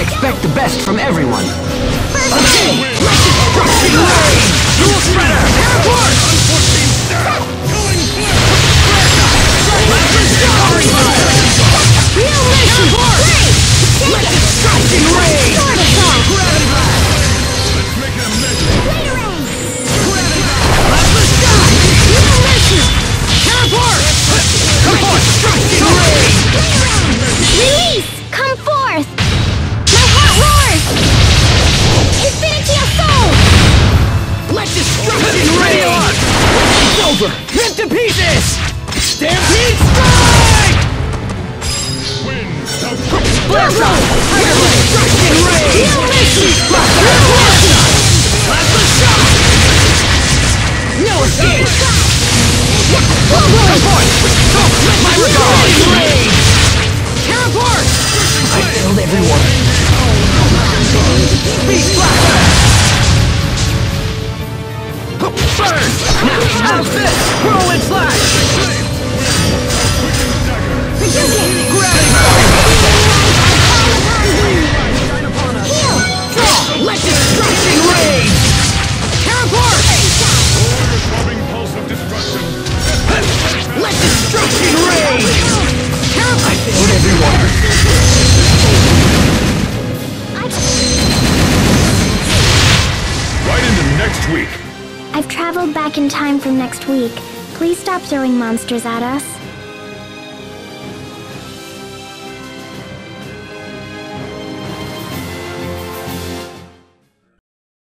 I expect the best from everyone. Okay! Destruction Rain! Dual Shredder! Teleport! Unforeseen step! Killing flip! Recovering fire! Real mission! Great! Let Destruction Rain! Gravity Blast! Let's make it a medley! Rain! Gravity Blast! Plasma Shot! Real mission! Teleport! Come forth! Destruction Rain! Release! Come forth! My heart roars! Infinity Assault! Let Destruction Rain! It's over! Rip to pieces! Stampede Strike! Blast Off! Destruction Rain! Real mission! Plasma Shot! No escape! Come forth! My regard! Rage! Teleport! I failed everyone. Beast Blaster! Burn! Out of this! Whirlwind Slash! Gravity Heal! Draw! Let Destruction Rage! Teleport! Pulse of destruction. Let Destruction Rage! I failed everyone. Right into next week. I've traveled back in time from next week. Please stop throwing monsters at us.